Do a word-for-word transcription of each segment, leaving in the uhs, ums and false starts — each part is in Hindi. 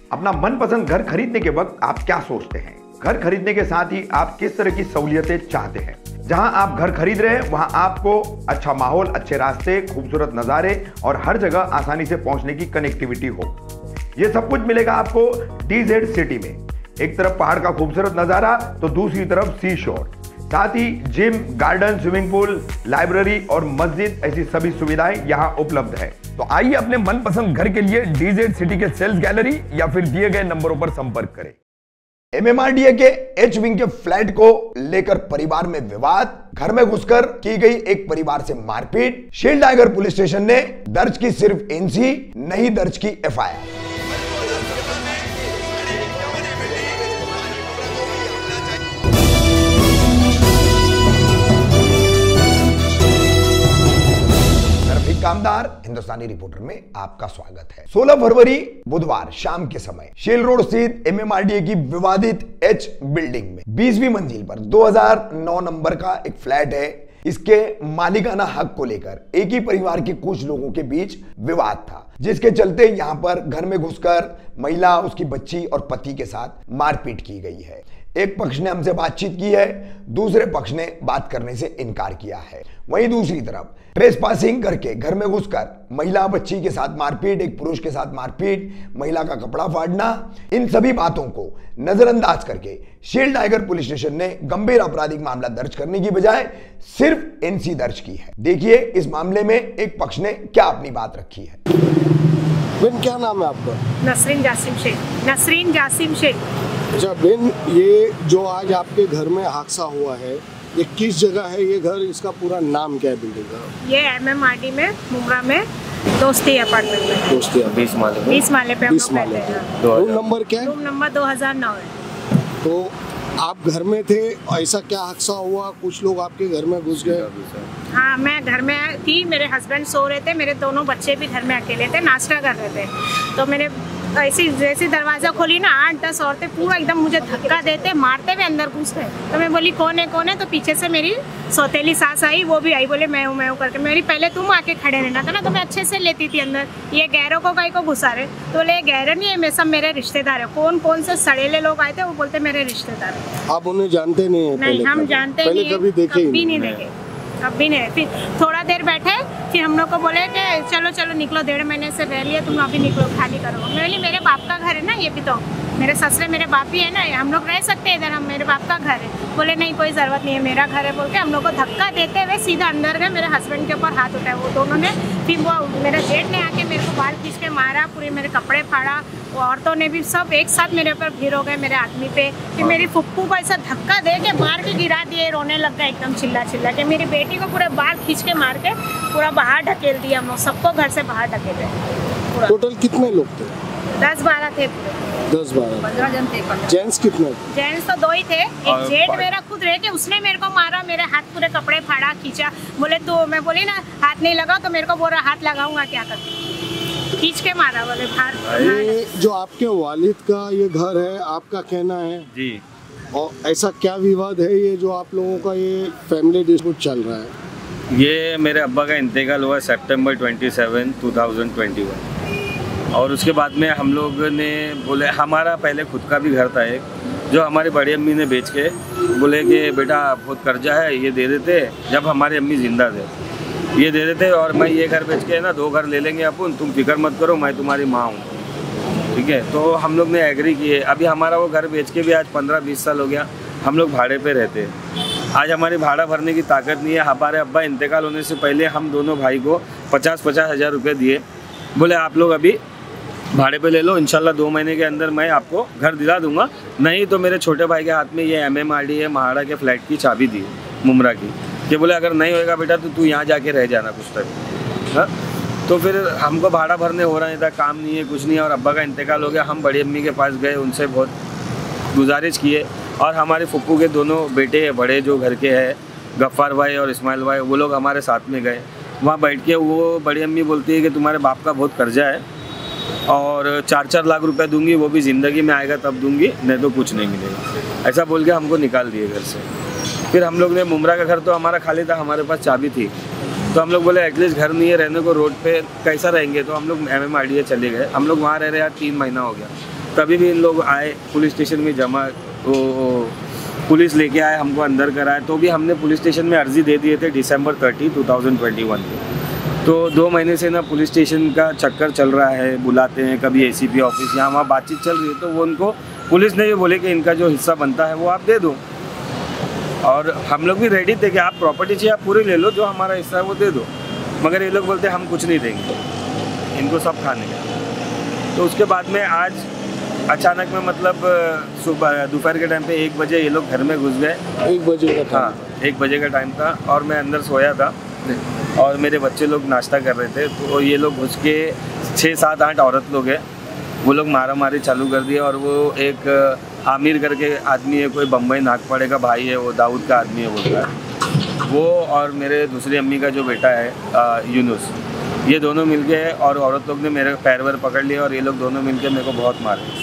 अपना मनपसंद घर खरीदने के वक्त आप क्या सोचते हैं? घर खरीदने के साथ ही आप किस तरह की सहूलियतें चाहते हैं? जहां आप घर खरीद रहे हैं वहां आपको अच्छा माहौल, अच्छे रास्ते, खूबसूरत नजारे और हर जगह आसानी से पहुंचने की कनेक्टिविटी हो। ये सब कुछ मिलेगा आपको डीजेड सिटी में। एक तरफ पहाड़ का खूबसूरत नजारा तो दूसरी तरफ सी शोर, साथ ही gym, garden, swimming pool, library और मस्जिद, ऐसी सभी सुविधाएं यहां उपलब्ध है। तो आइए अपने मनपसंद घर के लिए डीजेड सिटी के सेल्स गैलरी या फिर दिए गए नंबरों पर संपर्क करें। एमएमआरडीए के एच विंग के फ्लैट को लेकर परिवार में विवाद, घर में घुसकर की गई एक परिवार से मारपीट, शील टाइगर पुलिस स्टेशन ने दर्ज की सिर्फ एनसी, नहीं दर्ज की एफआईआर। कामदार हिंदुस्तानी रिपोर्टर में आपका स्वागत है। सोलह फरवरी बुधवार शाम के समय शेल रोड स्थित एमएमआरडीए की विवादित एच बिल्डिंग में बीसवीं मंजिल पर दो हज़ार नौ नंबर का एक फ्लैट है। इसके मालिकाना हक को लेकर एक ही परिवार के कुछ लोगों के बीच विवाद था, जिसके चलते यहां पर घर में घुसकर महिला, उसकी बच्ची और पति के साथ मारपीट की गई है। एक पक्ष ने हमसे बातचीत की है, दूसरे पक्ष ने बात करने से इनकार किया है। वहीं दूसरी तरफ ट्रेसपासिंग करके घर में घुसकर महिला, बच्ची के साथ मारपीट, एक पुरुष के साथ मारपीट, महिला का कपड़ा फाड़ना, इन सभी बातों को नजरअंदाज करके शील टाइगर पुलिस स्टेशन ने गंभीर आपराधिक मामला दर्ज करने की बजाय सिर्फ एनसी दर्ज की है। देखिए इस मामले में एक पक्ष ने क्या अपनी बात रखी है। बेन, क्या नाम है आपका? नसरीन जासिम शेख। नसरीन जासिम शेख। अच्छा बेन, ये जो आज आपके घर में हादसा हुआ है, ये किस जगह है ये घर? इसका पूरा नाम क्या है बिल्डिंग का? ये एमएमआरडी में, मुमरा में, दोस्ती अपार्टमेंट में। दोस्ती बीस माले पे। बीस माले पे हम लोग रहते हैं। रूम नंबर क्या है? रूम नंबर दो हज़ार नौ है। तो आप घर में थे, ऐसा क्या हादसा हुआ? कुछ लोग आपके घर में घुस गए? हाँ, मैं घर में थी, मेरे हस्बैंड सो रहे थे, मेरे दोनों बच्चे भी घर में अकेले थे, नाश्ता कर रहे थे। तो मैंने ऐसी जैसे दरवाज़ा खोली ना, आठ दस औरतें पूरा एकदम मुझे धक्का देते, मारते हुए अंदर घुस गए। तो मैं बोली कौन है कौन है? तो पीछे से मेरी सौतेली सास आई, वो भी आई, बोले मैं हूँ मैं हूँ करके। मेरी पहले तुम आके खड़े रहना था ना, तो मैं अच्छे से लेती थी अंदर। ये गैरों को कहीं को घुसा रहे, तो बोले गैर नहीं है, मैं सब मेरे रिश्तेदार है। कौन कौन से सड़ेले लोग आए थे, वो बोलते मेरे रिश्तेदार है। आप उन्हें जानते नहीं? नहीं, हम जानते नहीं, कभी देखे कभी नहीं देखे, कभी नहीं। फिर थोड़ा देर बैठे, फिर हम लोग को बोले कि चलो चलो निकलो, डेढ़ महीने से रह लिए, तुम अभी निकलो, खाली करो। मैं बोली मेरे बाप का घर है ना, ये भी तो मेरे ससुरे मेरे बाप ही है ना, हम लोग रह सकते हैं इधर, हम मेरे बाप का घर है। बोले नहीं कोई ज़रूरत नहीं है, मेरा घर है बोल के हम लोग को धक्का देते हुए सीधा अंदर गए। मेरे हस्बैंड के ऊपर हाथ उठाया वो दोनों ने। फिर वो मेरे जेठ ने आके मेरे को बाल खींच के मारा, पूरे मेरे कपड़े फाड़ा। वो औरतों ने भी सब एक साथ मेरे ऊपर भीड़ हो गए, मेरे आदमी पे। फिर मेरी फुप्पू को ऐसा धक्का दे के मार के गिरा दिए, रोने लग गए एकदम चिल्ला चिल्ला के। मेरी बेटी को पूरे बाल खींच के मार के पूरा बाहर ढकेल दिया, हम लोग सबको घर से बाहर ढकेले। टोटल कितने लोग थे? दस बारह थे। दस बारह पंद्रह जन थे। जेंट्स कितने? जेंट्स तो दो ही थे। एक जेठ मेरा खुद रह के, उसने मेरे को मारा, मेरे हाथ पूरे कपड़े फाड़ा, खींचा। बोले तो मैं बोली ना हाथ नहीं लगा, तो मेरे को बोल रहा हाथ लगाऊंगा क्या करके, खींच के मारा। बोले बाहर। ये जो आपके वालिद का ये घर है, आपका कहना है जी, और ऐसा क्या विवाद है ये जो आप लोगों का ये फैमिली डिस्प्यूट चल रहा है? ये मेरे अब्बा का इंतकाल हुआ सितंबर सत्ताईस, दो हज़ार इक्कीस, और उसके बाद में हम लोग ने बोले, हमारा पहले खुद का भी घर था एक, जो हमारी बड़ी अम्मी ने बेच के बोले कि बेटा बहुत कर्जा है, ये दे देते। जब हमारी अम्मी जिंदा थे ये दे देते, और मैं ये घर बेच के ना दो घर ले लेंगे अपन, तुम फिक्र मत करो, मैं तुम्हारी माँ हूँ, ठीक है। तो हम लोग ने एग्री किए। अभी हमारा वो घर बेच के भी आज पंद्रह बीस साल हो गया, हम लोग भाड़े पे रहते हैं। आज हमारी भाड़ा भरने की ताकत नहीं है। हमारे अब्बा इंतकाल होने से पहले हम दोनों भाई को पचास पचास हज़ार रुपये दिए, बोले आप लोग अभी भाड़े पे ले लो, इंशाल्लाह दो महीने के अंदर मैं आपको घर दिला दूंगा। नहीं तो मेरे छोटे भाई के हाथ में ये एमएमआरडीए महाड़ा के फ्लैट की चाबी दी, मुमरा की, कि बोले अगर नहीं होएगा बेटा तो तू यहाँ जाके रह जाना कुछ तक। हाँ, तो फिर हमको भाड़ा भरने हो रहा नहीं था, काम नहीं है, कुछ नहीं है, और अब्बा का इंतकाल हो गया। हम बड़ी अम्मी के पास गए, उनसे बहुत गुजारिश किए, और हमारे फुप्पू के दोनों बेटे बड़े जो घर के हैं, गफ्फार भाई और इस्माइल भाई, वो लोग हमारे साथ में गए। वहाँ बैठ के वो बड़ी अम्मी बोलती है कि तुम्हारे बाप का बहुत कर्जा है और चार चार लाख रुपए दूंगी, वो भी ज़िंदगी में आएगा तब दूंगी, नहीं तो कुछ नहीं मिलेगा। ऐसा बोल के हमको निकाल दिए घर से। फिर हम लोग ने, मुमरा का घर तो हमारा खाली था, हमारे पास चाबी थी, तो हम लोग बोले एटलीस्ट घर नहीं है रहने को, रोड पे कैसा रहेंगे, तो हम लोग एमएमआरडीए चले गए। हम लोग वहाँ रह रहे यार तीन महीना हो गया। तभी भी इन लोग आए पुलिस स्टेशन में जमा, वो पुलिस लेके आए, हमको अंदर कराए, तो भी हमने पुलिस स्टेशन में अर्जी दे दिए थे दिसंबर तीस दो हज़ार इक्कीस में। तो दो महीने से ना पुलिस स्टेशन का चक्कर चल रहा है, बुलाते हैं कभी एसीपी ऑफिस, यहाँ वहाँ बातचीत चल रही है। तो वो उनको पुलिस ने ये बोले कि इनका जो हिस्सा बनता है वो आप दे दो, और हम लोग भी रेडी थे कि आप प्रॉपर्टी चाहिए आप पूरी ले लो, जो हमारा हिस्सा है वो दे दो। मगर ये लोग बोलते हम कुछ नहीं देंगे, इनको सब खाने का। तो उसके बाद में आज अचानक में मतलब सुबह दोपहर के टाइम पे एक बजे ये लोग घर में घुस गए। एक बजे का था? हाँ, एक बजे का टाइम था और मैं अंदर सोया था और मेरे बच्चे लोग नाश्ता कर रहे थे। तो ये लोग घुस के छः सात आठ औरत लोग हैं, वो लोग मारा मारी चालू कर दिया। और वो एक आमिर करके आदमी है, कोई बम्बई नागपाड़े का भाई है, वो दाऊद का आदमी है बोलता है वो, और मेरे दूसरी अम्मी का जो बेटा है यूनुस, ये दोनों मिल गए और औरत लोग ने मेरे पैर वैर पकड़ लिया और ये लोग दोनों मिल के मेरे को बहुत मारे।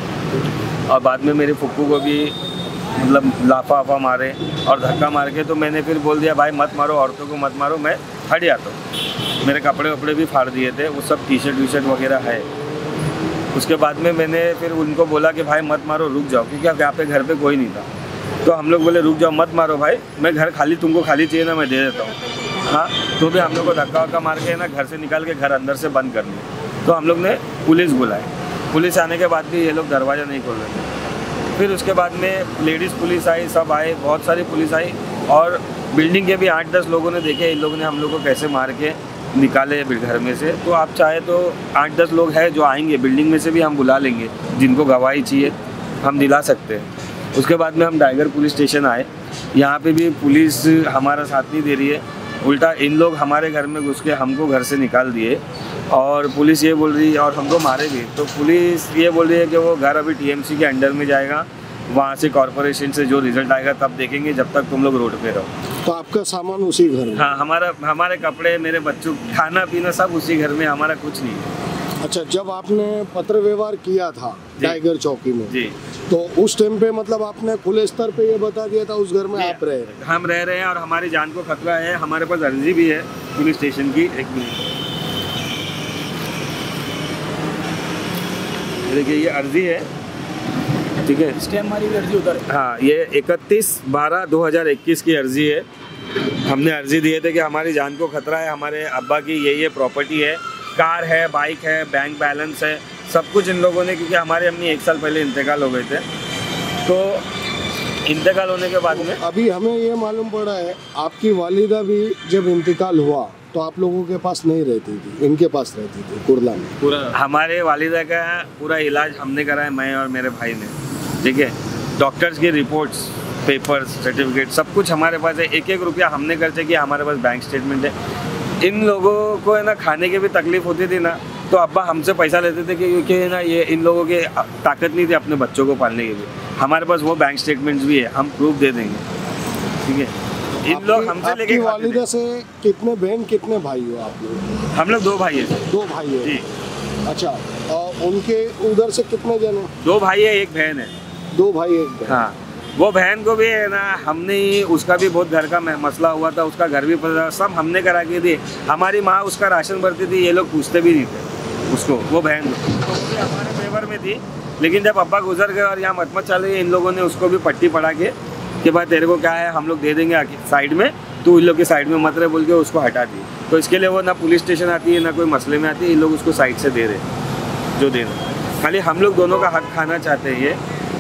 और बाद में मेरे फुप्पू को भी मतलब लाफा वाफा मारे और धक्का मार के। तो मैंने फिर बोल दिया भाई मत मारो, औरतों को मत मारो, मैं हट जाता हूँ। मेरे कपड़े वपड़े भी फाड़ दिए थे, वो सब टी शर्ट वी शर्ट वगैरह है। उसके बाद में मैंने फिर उनको बोला कि भाई मत मारो, रुक जाओ, क्योंकि यहाँ पे घर पे कोई नहीं था। तो हम लोग बोले रुक जाओ मत मारो भाई, मैं घर खाली, तुमको खाली चाहिए ना मैं दे देता हूँ। हाँ, तो भी हम लोग को धक्का वक्का मार के ना घर से निकाल के घर अंदर से बंद कर लिया। तो हम लोग ने पुलिस बुलाई, पुलिस आने के बाद भी ये लोग दरवाज़ा नहीं खोल रहे थे। फिर उसके बाद में लेडीज़ पुलिस आई, सब आए, बहुत सारी पुलिस आई और बिल्डिंग के भी आठ दस लोगों ने देखे इन लोगों ने हम लोग को कैसे मार के निकाले घर में से। तो आप चाहे तो आठ दस लोग हैं जो आएंगे, बिल्डिंग में से भी हम बुला लेंगे, जिनको गवाही चाहिए हम दिला सकते हैं। उसके बाद में हम टाइगर पुलिस स्टेशन आए, यहाँ पे भी पुलिस हमारा साथ नहीं दे रही है, उल्टा इन लोग हमारे घर में घुस के हमको घर से निकाल दिए। और पुलिस ये बोल रही है और हमको मारे भी। तो पुलिस ये बोल रही है कि वो घर अभी टीएमसी के अंडर में जाएगा, वहाँ से कॉर्पोरेशन से जो रिजल्ट आएगा तब देखेंगे, जब तक तुम लोग रोड पे रहो। तो आपका सामान उसी घर में? हाँ, हमारा हमारे कपड़े, मेरे बच्चों, खाना पीना सब उसी घर में, हमारा कुछ नहीं है। अच्छा, जब आपने पत्र व्यवहार किया था टाइगर चौकी में जी, तो उस टाइम पे मतलब आपने खुले स्तर पे ये बता दिया था उस घर में आप रह रहे? हम रह रहे हैं और हमारी जान को खतरा है। हमारे पास अर्जी भी है पुलिस स्टेशन की। एक मिनट, देखिए ये अर्जी है, ठीक है, स्टैम्प हमारी अर्जी उधर है। हाँ, ये इकतीस बारह दो हज़ार इक्कीस की अर्जी है। हमने अर्जी दिए थे कि हमारी जान को खतरा है, हमारे अब्बा की ये ये प्रॉपर्टी है, कार है, बाइक है, बैंक बैलेंस है, सब कुछ इन लोगों ने, क्योंकि हमारी अम्मी एक साल पहले इंतकाल हो गए थे। तो इंतकाल होने के बाद में अभी हमें ये मालूम पड़ा है आपकी वालिदा भी जब इंतकाल हुआ तो आप लोगों के पास नहीं रहती थी, इनके पास रहती थी कुर्ला में। पूरा हमारे वालिदा का पूरा इलाज हमने कराया, मैं और मेरे भाई ने, ठीक है। डॉक्टर्स की रिपोर्ट्स, पेपर्स, सर्टिफिकेट सब कुछ हमारे पास है। एक एक रुपया हमने खर्चे किया, हमारे पास बैंक स्टेटमेंट है। इन लोगों को है ना खाने की भी तकलीफ होती थी ना, तो अब्बा हमसे पैसा लेते थे कि क्योंकि ना ये इन लोगों की ताकत नहीं थी अपने बच्चों को पालने के लिए। हमारे पास वो बैंक स्टेटमेंट्स भी है, हम प्रूफ दे देंगे, ठीक है। इन लोग हमसे लेके वालिदा से कितने बहन कितने भाई हो आप लोग? हम लोग दो भाई हैं। दो भाई है जी। अच्छा, और उनके उधर से कितने जने? दो भाई है, एक बहन है। दो भाई एक बहन। हाँ, वो बहन को भी है ना हमने ही, उसका भी बहुत घर का मसला हुआ था, उसका घर भी पता, सब हमने करा के दिए। हमारी माँ उसका राशन भरती थी, ये लोग पूछते भी नहीं थे उसको, वो बहन तो वो हमारे फेवर में थी। लेकिन जब अब्बा गुजर गए और यहाँ मतमत चल रही है, इन लोगों ने उसको भी पट्टी पड़ा के कि भाई तेरे को क्या है, हम लोग दे देंगे आके साइड में, तो इन लोग के साइड में मत रहे बोल के उसको हटा दी। तो इसके लिए वो ना पुलिस स्टेशन आती है ना कोई मसले में आती है, इन लोग उसको साइड से दे रहे जो दे रहे। खाली हम लोग दोनों का हक खाना चाहते हैं ये,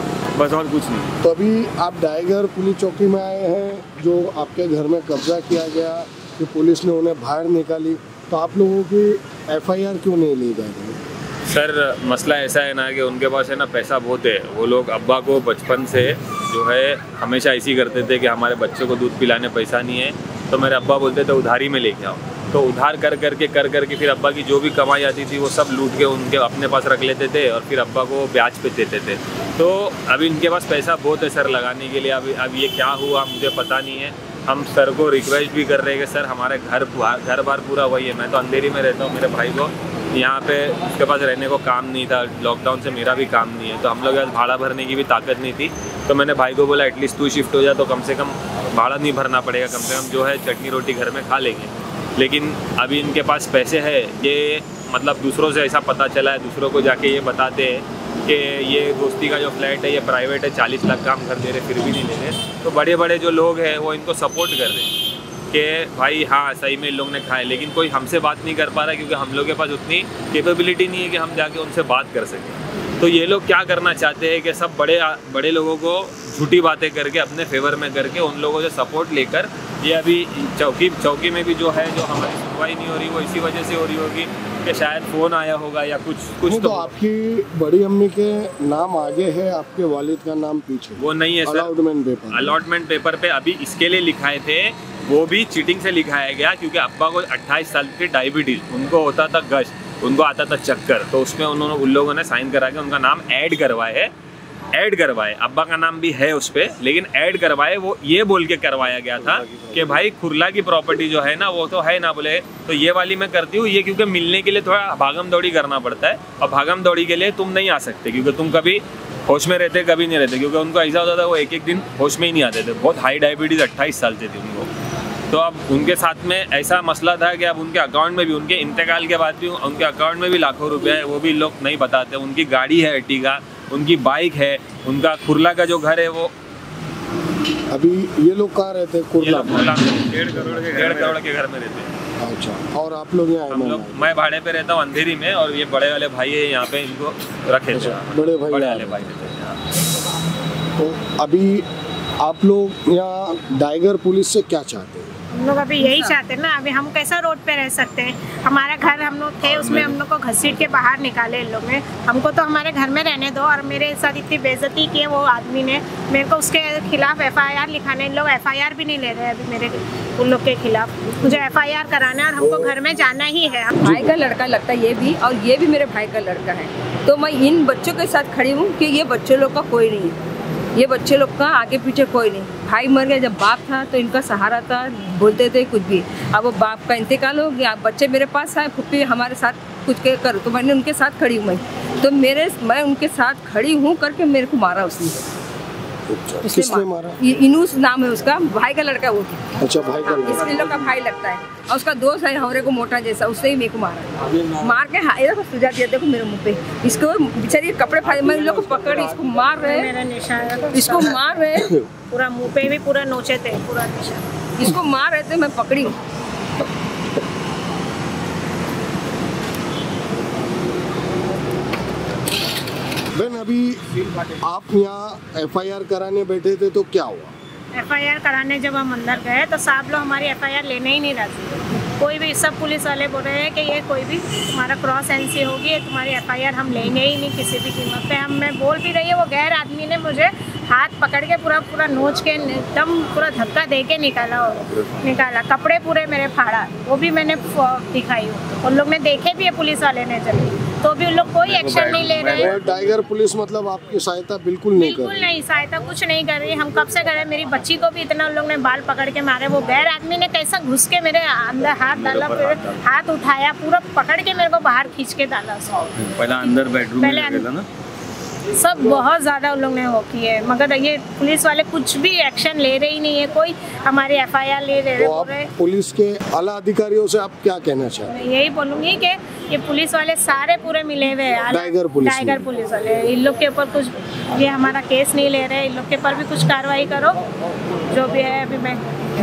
बस और कुछ नहीं। तो अभी आप टाइगर पुलिस चौकी में आए हैं, जो आपके घर में कब्जा किया गया, कि पुलिस ने उन्हें बाहर निकाली, तो आप लोगों की एफ आई आर क्यों नहीं ली जा रही? सर मसला ऐसा है ना कि उनके पास है ना पैसा बहुत है। वो लोग अब्बा को बचपन से जो है हमेशा ऐसी करते थे कि हमारे बच्चों को दूध पिलाने पैसा नहीं है, तो मेरे अब्बा बोलते थे उधारी में लेके आओ। तो उधार कर करके कर करके फिर अब्बा की जो भी कमाई आती थी वो सब लूट के उनके अपने पास रख लेते थे और फिर अब्बा को ब्याज पे देते थे। तो अभी इनके पास पैसा बहुत है सर लगाने के लिए। अभी अब ये क्या हुआ मुझे पता नहीं है। हम सर को रिक्वेस्ट भी कर रहे हैं कि सर हमारे घर घर बार पूरा वही है। मैं तो अंधेरी में रहता हूँ, मेरे भाई को यहाँ पे उसके पास रहने को काम नहीं था, लॉकडाउन से मेरा भी काम नहीं है, तो हम लोग के पास भाड़ा भरने की भी ताकत नहीं थी। तो मैंने भाई को बोला एटलीस्ट तू शिफ्ट हो जा तो कम से कम भाड़ा नहीं भरना पड़ेगा, कम से कम जो है चटनी रोटी घर में खा लेंगे। लेकिन अभी इनके पास पैसे है, ये मतलब दूसरों से ऐसा पता चला है, दूसरों को जाके ये बताते हैं कि ये दोस्ती का जो फ्लैट है ये प्राइवेट है, चालीस लाख का हम घर दे रहे फिर भी नहीं ले रहे। तो बड़े बड़े जो लोग हैं वो इनको सपोर्ट कर रहे हैं कि भाई हाँ सही में इन लोग ने खाए, लेकिन कोई हमसे बात नहीं कर पा रहा क्योंकि हम लोग के पास उतनी कैपेबिलिटी नहीं है कि हम जाके उनसे बात कर सकें। तो ये लोग क्या करना चाहते हैं कि सब बड़े बड़े लोगों को झूठी बातें करके अपने फेवर में करके उन लोगों से सपोर्ट लेकर ये अभी चौकी चौकी में भी जो है जो हमारी सुनवाई नहीं हो रही वो इसी वजह से हो रही होगी कि शायद फ़ोन आया होगा या कुछ कुछ तो, तो आपकी बड़ी अम्मी के नाम आगे है, आपके वालिद का नाम पीछे, वो नहीं है sir. Allotment paper allotment paper पे अभी इसके लिए लिखाए थे, वो भी चीटिंग से लिखाया गया क्योंकि अब्बा को अट्ठाईस साल की डायबिटीज़, उनको होता था गश्त, उनको आता था चक्कर, तो उसमें उन्होंने उन लोगों ने साइन करा के उनका नाम ऐड करवाए है ऐड करवाए अब्बा का नाम भी है उस पर, लेकिन ऐड करवाए वो ये बोल के करवाया गया था कि भाई खुरला की प्रॉपर्टी जो है ना वो तो है ना, बोले तो ये वाली मैं करती हूँ, ये क्योंकि मिलने के लिए थोड़ा भागम दौड़ी करना पड़ता है और भागम दौड़ी के लिए तुम नहीं आ सकते क्योंकि तुम कभी होश में रहते कभी नहीं रहते, क्योंकि उनको ऐसा होता था वो एक एक दिन होश में ही नहीं आते थे, बहुत हाई डायबिटीज़ अट्ठाईस साल से थी उनको। तो अब उनके साथ में ऐसा मसला था कि अब उनके अकाउंट में भी, उनके इंतकाल के बाद भी उनके अकाउंट में भी लाखों रुपए है, वो भी लोग नहीं बताते। उनकी गाड़ी है अर्टिगा, उनकी बाइक है, उनका कुर्ला का जो घर है वो अभी ये लोग कहाँ रहते हैं? कुर्ला डेढ़ करोड़ के डेढ़ करोड़ के घर में रहते हैं। अच्छा, और आप लोग यहाँ? हम लोग मैं भाड़े पे रहता हूँ अंधेरी में, और ये बड़े वाले भाई है यहाँ पे, इनको रखे थे। बड़े भाई बड़े वाले भाई रहते हैं। तो अभी आप लोग यहाँ डाइगर पुलिस से क्या चाहते हैं? हम लोग अभी यही चाहते हैं ना, अभी हम कैसा रोड पे रह सकते हैं? हमारा घर हम लोग थे उसमें हम लोग को घसीट के बाहर निकाले इन लोग ने, हमको तो हमारे घर में रहने दो। और मेरे साथ इतनी बेइज्जती की है वो आदमी ने, मेरे को उसके खिलाफ एफ आई आर लिखाने, इन लोग एफ आई आर भी नहीं ले रहे हैं अभी मेरे उन लोग के खिलाफ। मुझे एफ आई आर कराना है और हमको घर में जाना ही है। भाई का लड़का लगता है ये भी, और ये भी मेरे भाई का लड़का है, तो मैं इन बच्चों के साथ खड़ी हूँ कि ये बच्चे लोग का कोई नहीं है, ये बच्चे लोग का आगे पीछे कोई नहीं। भाई मर गया, जब बाप था तो इनका सहारा था, बोलते थे कुछ भी। अब वो बाप का इंतकाल हो गया, बच्चे मेरे पास आए, फुप्पी हमारे साथ कुछ के करो, तो मैंने उनके साथ खड़ी हूँ। मैं तो मेरे मैं उनके साथ खड़ी हूँ करके मेरे को मारा उसने। किसने मारा? इनूस नाम है उसका, भाई का लड़का वो। अच्छा, भाई का लड़का। इसके लोग का भाई लगता है, और उसका दोस्त है हमरे को मोटा जैसा, उससे ही मेरे को मारा। मार के हाँ इधर सुझा दिया, देखो मेरे मुंह पे, इसको बेचारी कपड़े फाड़, मैं इन लोग को पकड़ इसको मार रहे, मेरा निशान इसको मार रहे, पूरा मुंह पे भी पूरा नोचे थे, पूरा निशान, इसको मार रहे थे, मैं पकड़ी। बहन, अभी आप यहाँ एफ आई आर कराने बैठे थे तो क्या हुआ? एफ आई आर कराने जब हम अंदर गए तो साहब लोग हमारी एफ आई आर लेने ही नहीं राजी थे। कोई भी, सब पुलिस वाले बोल रहे हैं कि ये कोई भी तुम्हारा क्रॉस एन सी होगी, तुम्हारी एफ आई आर हम लेंगे ही नहीं किसी भी कीमत पे। हम मैं बोल भी रही है, वो गैर आदमी ने मुझे हाथ पकड़ के पूरा पूरा नोच के एकदम पूरा धक्का दे के निकाला हो निकाला कपड़े पूरे मेरे फाड़ा, वो भी मैंने दिखाई हो। उन लोग ने देखे भी है पुलिस वाले ने जब, तो भी उन लोग कोई एक्शन नहीं ले रहे हैं। टाइगर पुलिस मतलब आपकी सहायता बिल्कुल नहीं कर रही? बिल्कुल नहीं, सहायता कुछ नहीं कर रही। हम कब से करे, मेरी बच्ची को भी इतना उन लोग ने बाल पकड़ के मारे। वो गैर आदमी ने कैसा घुस के मेरे अंदर हाथ डाला, फिर हाथ उठाया, पूरा पकड़ के मेरे को बाहर खींच के डाला। पहले अंदर बेडरूम में लगे था ना, सब बहुत ज़्यादा उन लोग ने वो की है, मगर ये पुलिस वाले कुछ भी एक्शन ले रहे ही नहीं है। कोई हमारी एफ आई आर ले रहे तो आप पुलिस के आला अधिकारियों से आप क्या कहना चाहते हैं? मैं यही बोलूँगी कि ये पुलिस वाले सारे पूरे मिले हुए हैं, टाइगर पुलिस टाइगर पुलिस वाले, इन लोग के ऊपर कुछ, ये हमारा केस नहीं ले रहे, इन लोग के ऊपर भी कुछ कार्रवाई करो, जो भी है। अभी मैं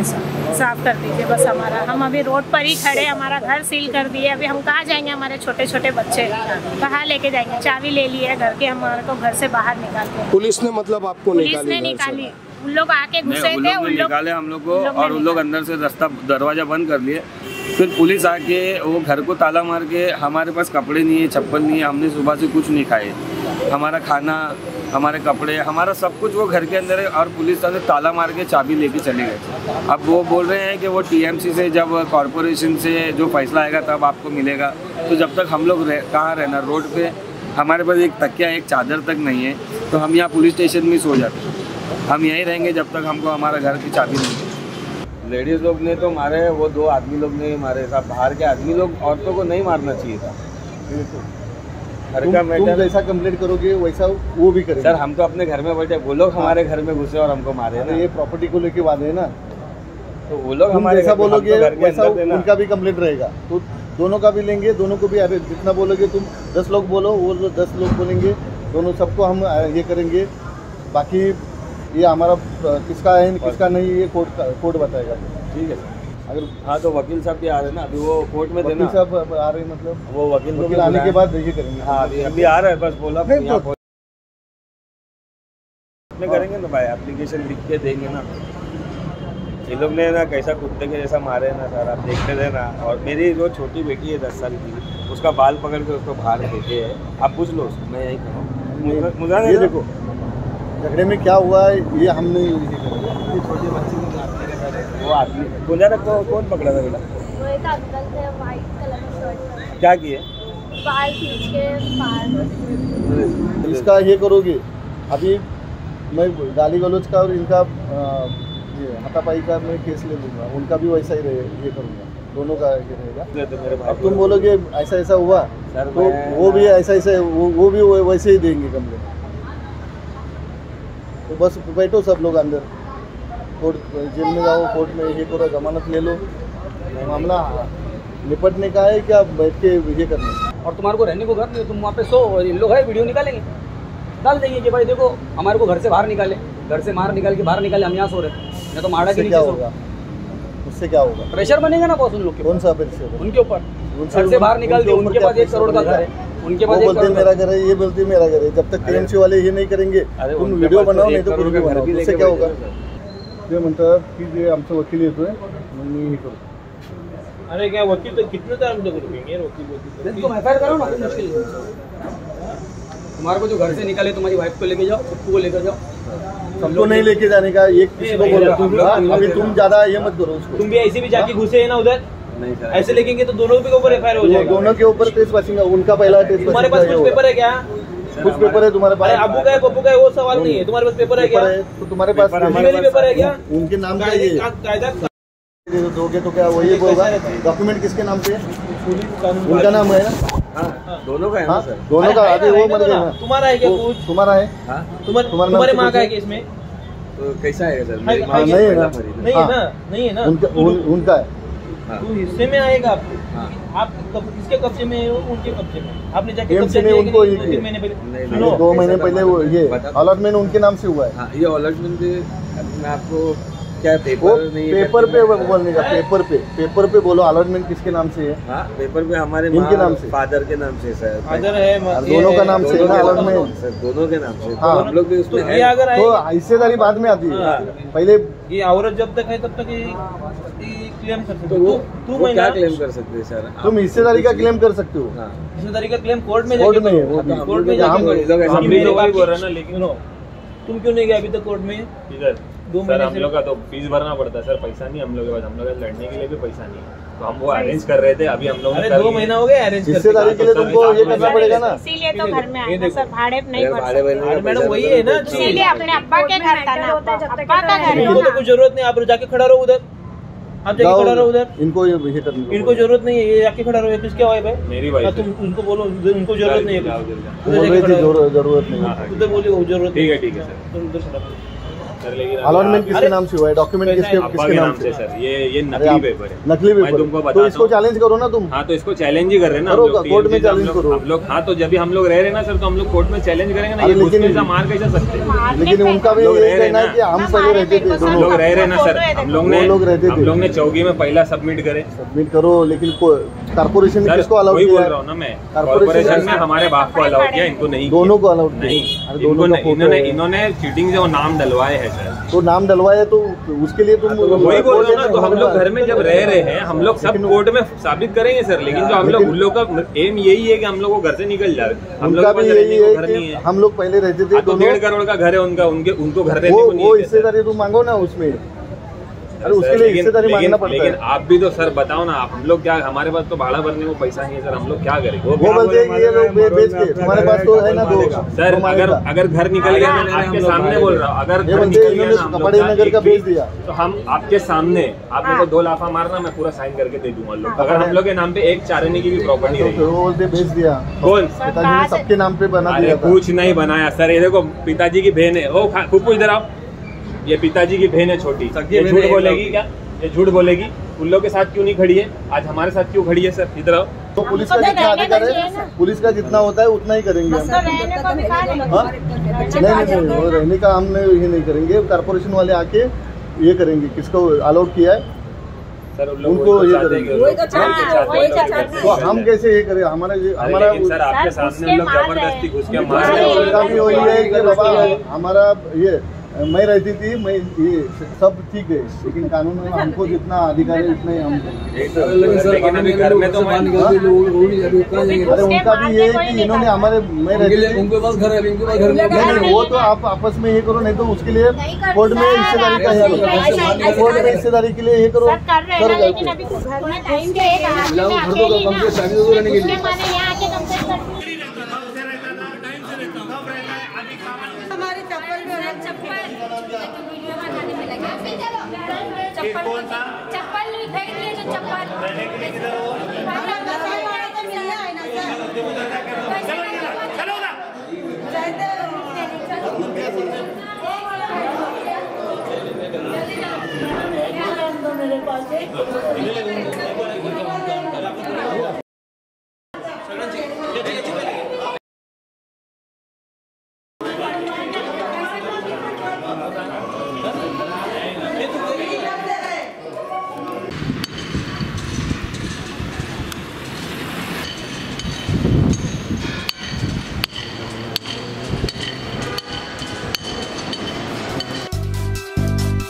साफ कर दीजिए बस हमारा, हम अभी रोड पर ही खड़े, हमारा घर सील कर दिए। अभी हम कहाँ जाएंगे? हमारे छोटे छोटे बच्चे कहाँ लेके जाएंगे? चाबी ले ली है घर के, हमारे को घर से बाहर निकाल के पुलिस ने मतलब आपको पुलिस ने निकाली। उन लोग आके घुसे थे, उन लोग निकाले हम लोग को, और उन लोग अंदर से रास्ता दरवाजा बंद कर लिए। फिर पुलिस आके वो घर को ताला मार के, हमारे पास कपड़े नहीं है, चप्पल नहीं है, हमने सुबह से कुछ नहीं खाए, हमारा खाना, हमारे कपड़े, हमारा सब कुछ वो घर के अंदर है, और पुलिस वाले ताला मार के चाबी लेके चले गए। अब वो बोल रहे हैं कि वो टी एम सी से, जब कॉरपोरेशन से जो फैसला आएगा तब आपको मिलेगा। तो जब तक हम लोग रह, कहाँ रहना, रोड पे हमारे पास एक तकिया, एक चादर तक नहीं है, तो हम यहाँ पुलिस स्टेशन में सो जाते हैं। हम यहीं रहेंगे जब तक हमको हमारा घर की चाबी नहीं मिले। लेडीज़ लोग ने तो मारे, वो दो आदमी लोग ने मारे साहब, बाहर के आदमी लोग औरतों को नहीं मारना चाहिए था। घर का मैटर, जैसा कंप्लेंट करोगे वैसा वो भी करेंगे। सर हम तो अपने घर में बैठे, वो लोग हमारे घर में घुसे और हमको मारे ना। ये प्रॉपर्टी को लेके वादे है ना, तो वो लोग हमारे जैसा बोलोगे वैसा देना, उनका भी कंप्लेंट रहेगा, तो दोनों का भी लेंगे, दोनों को भी। अरे जितना बोलोगे तुम, दस लोग बोलो, वो दस लोग बोलेंगे, दोनों सबको हम अ, ये करेंगे। बाकी ये हमारा अ, किसका है किसका नहीं ये कोर्ट का कोर्ट बताएगा। ठीक है सर। अगर हाँ तो वकील साहब भी आ रहे हैं ना, अभी वो कोर्ट में वकील देना, साहब अब आ रहे हैं मतलब वो वकील को भी वकील आने के बुलाएं। बाद ये करेंगे। हाँ अभी अभी आ रहा है, बस बोला नहीं, यहाँ तो- में करेंगे ना भाई, एप्लीकेशन लिख के देंगे ना। ये लोग ने ना कैसा कुत्ते के जैसा मारे ना सर, आप देखते थे ना। और मेरी जो छोटी बेटी है दस साल की, उसका बाल पकड़ के उसको बाहर फेंके है। आप पूछ लो उसको, मैं यही कहूँ मुझे ये देखो झगड़े में क्या हुआ है ये हम नहीं ये करेंगे। छोटी बच्ची को मारने के साथ वो आदमी गुंजारा को कौन पकड़ा था बेटा? वो एक अंकल थे वाइट कलर का शर्ट में, क्या किए? बाल खींच के बाहर। इसका ये करोगे अभी मैं गाली गलौज का और इनका अ, ये हाथापाई का मैं केस ले लूँगा, उनका भी वैसा ही रहे ये करूँगा, दोनों का ये रहेगा। तो मेरे भाई अब तुम बोलोगे ऐसा ऐसा हुआ सर, तो मैं- वो भी ऐसा ऐसा वो, वो भी वो वैसे ही देंगे कंप्लेन। तो बस बैठो सब लोग अंदर, कोर्ट जेल में जाओ, कोर्ट में ये करो, जमानत ले लो, मामला निपटने का है क्या बैठ के ये करना है। और तुम्हारे को रहने को घर नहीं, तुम वहाँ पे सो, और इन लोग है वीडियो निकालेंगे, डाल देंगे कि भाई देखो हमारे को घर से बाहर निकाले, घर से बाहर निकाल के बाहर निकाले, हम यहाँ सो रहे, या तो माड़ा के उससे नीचे क्या सो। होगा उससे क्या होगा प्रेशर बनेगा ना बॉस उन लोग के कौन ऊपर, सा प्रेशर उनके ऊपर उनसे- घर से बाहर निकाल उनके दिए, ऊपर उनके क्या पास एक प्रेशर करोड़ का बनेगा? घर है, उनके वो पास एक बोलते करोड़ हैं का मेरा घर है, ये बोलते हैं मेरा घर है। जब तक टीएमसी वाले ये नहीं करेंगे अरे तुम उनके वीडियो पास तो बनाओ एक नहीं तो करोड़ कुछ का भी घर बनाओ, भी उससे लेके क्या होगा? बैठे हैं ते म्हणतात की जे आमचं वकील येतोय मग मी हे करतो। अरे क्या वकील तो कितने टाइम तक रुकेंगे वकील वकील तुम एफ आई आर करो ना, कोई मुश्किल नहीं। तुम्हारे को जो घर से निकाले तुम्हारी वाइफ को लेके जाओ, पप्पू को लेकर जाओ, सबको नहीं लेके जाने का, एक किसी को नहीं, बोलो तुम तुम लोग- हाँ, अभी तुम ज्यादा ये मत करो उसको। तुम भी ऐसे भी जाके घुसे है ना उधर, नहीं सर, ऐसे लेकेंगे तो दोनों के ऊपर एफ आई आर हो वो जाएगा। दोनों के ऊपर टेस्ट पासिंग उनका पहला टेस्ट तुम्हारे पास कुछ पेपर है क्या? कुछ पेपर है तुम्हारे पास? अरे अबू का है पप्पू का है वो सवाल नहीं है, तुम्हारे पास पेपर है क्या? पेपर है तो तुम्हारे पास पेपर हमारे लीगली पेपर है क्या? उनके नाम का ये कायदा दोगे तो क्या वही होगा? डॉक्यूमेंट किसके नाम पे है? उनका नाम है ना? हाँ दोनों का है ना हाँ सर। दोनों का। अभी वो मर गए ना, तुम्हारा है क्या वो कुछ? तुम्हारा है हाँ तुम्हारे तुम्हारा नाम तुम्हारे से माँ का है कुछ क्या इसमें? तो कैसा है सर? हाँ, मेरी हाँ, माँ नहीं है पहला ना। मरी थी। नहीं है हाँ। ना, नहीं है ना। उनका तू- उन, उनका है। हाँ। तू हिस्से में आएगा आप हाँ। आप कब किसके कब्जे में है वो? उनके कब्जे में। आपने जाके टीएमसी कब्जा ने किया कि उनको नहीं? ये दो तीन किया। महीने पहले नहीं, सुनो, दो महीने पहले वो ये बता- अलॉटमेंट उनके नाम से हुआ है। हाँ ये अलॉटमेंट मैं आपको क्या वो पेपर नहीं पेपर पे बोलने का, पेपर पे पेपर पे बोलो अलॉटमेंट किसके नाम से है? हाँ पेपर पे हमारे इनके नाम से? फादर के नाम से सर। फादर है और ये दोनों का है, नाम से दोनों ना के नाम अलॉटमेंट। से, सर दोनों के नाम से। हाँ। तो हम लोग भी तो उसमें ये है। अगर तो है हिस्सेदारी बाद में आती है, हाँ। पहले ये औरत जब तक है तब तक ये ये क्लेम कर सकते तो वो हो। तू वो महिला क्या क्लेम कर सकते हैं सर? तुम हिस्सेदारी का क्लेम कर सकते हो। हाँ हिस्सेदारी का क्लेम कोर्ट में कोर्ट जाके में है, करो। वो भी। हाँ, कोर्ट में हम जाके लोग- करो। हम कि भी मेरे तो वही बाप बोल की- रहे हैं ना, लेकिन सुनो, तुम क्यों नहीं गए अभी तक कोर्ट में? इधर दो सर महीने हम से लोग का तो फीस भरना पड़ता है सर, पैसा नहीं हम लोग के पास, हम लोग का लड़ने के लिए भी पैसा नहीं है, तो हम वो अरेंज कर रहे थे, अभी हम लोग अरे दो महीना हो गया अरेंज करते। हिस्सेदारी के लिए तुमको ये करना पड़ेगा ना। इसीलिए तो घर में ये आए ना देखो। सर, भाड़े नहीं अरे भर भाड़े सकते। भरने का अरे मैडम पैसा वही तो है ना कुछ चीज। इसीलिए अपने अब्बा के घर था ना, होता है जब तक अब्बा का घर है इनको तो ना। कुछ जरूरत नहीं, आप जाके खड़ा रहो उधर, आप जाके खड़ा रहो उधर। इनको ये ये करने को इनको जरूरत नहीं है, ये जाके खड़ा रहो। ये किसके वाइफ है? मेरी हाँ, वाइफ तुम उनको बोलो उनको जरूरत नहीं है जाओ, कुछ। जाओ, जाओ। उधर बोल जाके रही थी खड़ा रहो। जरूरत जरूरत नहीं हाँ, हाँ, उधर बोलिए वो जरूरत ठीक नहीं है ठीक है सर। तुम उधर खड़ा रहो। सर लेकिन अलॉटमेंट किसके अरे- नाम से हुआ है? डॉक्यूमेंट पैसा किसके है, अब्बा किसके के नाम नाम से से? सर, ये ये अरे नकली आप- पेपर है। नकली मैं पेपर तुमको है। बताता तो इसको हूँ। चैलेंज करो ना तुम। हाँ तो इसको चैलेंज ही कर रहे हैं ना हम करो, लोग, कोर्ट में T M C से हम challenge लोग- करो। हम लोग हाँ तो जब भी हम लोग रह रहे हैं ना सर, तो हम लोग कोर्ट में चैलेंज करेंगे ना, अरे ये लेकिन- घुस के मार कैसे सकते हैं? मारने लेकिन पे- उनका भी हम लोग यही रह रहे कहना है ना। कि हम पहले रहते थे हम दोनों। लोग रह रहे हैं ना सर, हम लोग ने वो लोग रहते हम थे। लोग ने चौकी में पहला सबमिट करे सबमिट करो, लेकिन कारपोरेशन ने सर, किसको अलाउ वही किया बोल है? रहा हूँ ना मैं, Corporation कॉर्पोरेशन ने- में हमारे बाप को अलाउ किया, इनको नहीं किया। दोनों को अलाउ किया। नहीं, अरे इनको दोनों ने- का फोटो इन्होंने है। इन्होंने चीटिंग से वो नाम डलवाए हैं सर। तो नाम डलवाया तो उसके लिए तुम तो वही बोल रहे हो ना, तो हम लोग घर में जब रह रहे हैं, हम लोग सब लेकिन- कोर्ट में साबित करेंगे सर, लेकिन जो हम लोग लेकिन- उन लोग का एम यही है कि हम लोग को घर से निकल जाए, हम लोग उनका के भी पास यही रहने को घर है नहीं कि है। हम लोग पहले रहते थे हाँ, तो दोनों। डेढ़ करोड़ का घर है उनका, उनके उनको घर रहने वो को नहीं वो है क्या, सर? हिस्सेदारी तुम मांगो ना उसमें। अरे सर, उसके लिए लेकिन- हिस्सेदारी लेकिन- मांगना पड़ता लेकिन है। आप भी तो सर बताओ ना, आप हम लोग क्या, हमारे पास तो भाड़ा भरने को पैसा नहीं है सर, हम लोग क्या करेंगे? वो बोलते हैं कि ये लोग बे- बेच के, तुम्हारे पास तो है ना दो सर दो अगर मालेगा। अगर घर निकल गया, मैं हम आपके लोग सामने भाड़े बोल पे- रहा हूँ, अगर ये घर बोलते निकल हैं गया इन्होंने ना हम लोग कपड़े का नगर का एक बेच भी, दिया। तो हम आपके सामने आप मेरे को दो लाफा मारना, मैं पूरा साइन करके दे दूंगा लोग, अगर हम लोग के नाम पे एक चारने की भी प्रॉपर्टी तो रही। फिर वो बोलते बेच दिया। कौन? पिताजी ने सबके नाम पे बना अरे दिया था। कुछ नहीं बनाया सर, ये देखो पिताजी की बहन है, ओ खा- फूफू इधर आओ, ये पिताजी की बहन है छोटी, सगी ये बहन झूठ है, बोलेगी क्या? ये झूठ बोलेगी? उन लोग के साथ क्यों नहीं खड़ी है? आज हमारे साथ क्यों खड़ी है सर? इधर आओ, तो पुलिस का जितना अधिकार है, पुलिस का जितना होता है उतना ही करेंगे हम। हाँ? नहीं नहीं नहीं, वो रहने का हम ये नहीं करेंगे, कारपोरेशन वाले आके ये करेंगे। किसको अलाउड किया है सर, उन लोग उनको वही ये तो करेंगे। चाहते हैं कि- वही तो चाहते हैं कि कैसे- तो हम कैसे ये करें? हमारा ये- अरे हमारा लेकिन सर आपके सामने हम लोग जबरदस्ती घुस के मार रहे हैं। उनका भी वही है कि बाबा हमारा ये मैं रहती थी, मैं ये सब ठीक है, लेकिन कानून में हमको जितना अधिकार है उतना ही हम। लेकिन अभी घर में तो अरे उनका भी ये है कि इन्होंने हमारे मैं रहती थी, उनके पास घर है, इनके पास घर नहीं नहीं, वो तो आप आपस में ये करो, नहीं तो उसके लिए कोर्ट में हिस्सेदारी का ये करो, कोर्ट में हिस्सेदारी के लिए ये करो। सब कर रहे हैं ना, लेकिन अभी घर में टाइम पे एक आदमी में अकेली ना, उसके माने यहाँ आके कंप्लेंट कर हमारी चप्पल भी है, चप्पल चप्पल चप्पल फेंक दिए जो चप्पल मेरे पास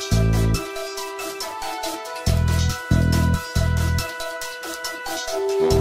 है।